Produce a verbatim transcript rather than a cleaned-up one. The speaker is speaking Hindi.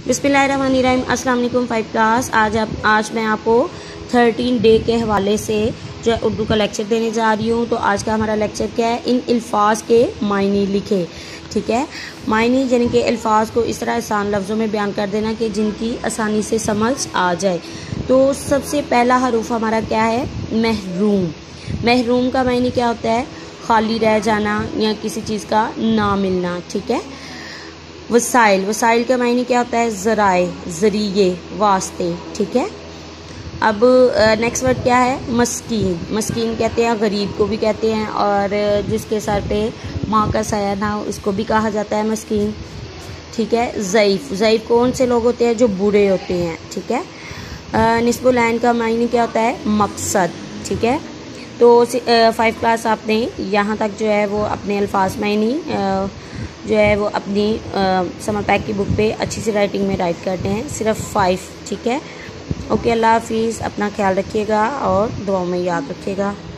बिस्मिल्लाहिर्रहमानिर्रहीम। अस्सलाम वालेकुम फाइव क्लास। आज आप आज मैं आपको थर्टीन डे के हवाले से जो है उर्दू का लेक्चर देने जा रही हूँ। तो आज का हमारा लेक्चर क्या है, इन अल्फाज के मायने लिखे। ठीक है, मायने यानी कि अल्फाज को इस तरह आसान लफ्ज़ों में बयान कर देना कि जिनकी आसानी से समझ आ जाए। तो सबसे पहला हरूफ हमारा क्या है, महरूम। महरूम का मायने क्या होता है, खाली रह जाना या किसी चीज़ का ना मिलना। ठीक है। वसाइल, वसाइल का मायने क्या होता है, ज़राए, ज़रिए, वास्ते। ठीक है। अब नेक्स्ट वर्ड क्या है, मस्कीन। मस्कीन कहते हैं, गरीब को भी कहते हैं, और जिसके सर पे माँ का साया ना हो उसको भी कहा जाता है मस्कीन। ठीक है। ज़ईफ़, ज़ईफ़ कौन से लोग होते हैं, जो बूढ़े होते हैं। ठीक है। निस्बुल ऐन का मायने क्या होता है, मकसद। ठीक है। तो फाइव क्लास आपने यहाँ तक जो है वो अपने अल्फाज मायने जो है वो अपनी समर पैक की बुक पे अच्छी सी राइटिंग में राइट करते हैं, सिर्फ फाइव। ठीक है। ओके, अल्लाह हाफिज़। अपना ख्याल रखिएगा और दुआओं में याद रखिएगा।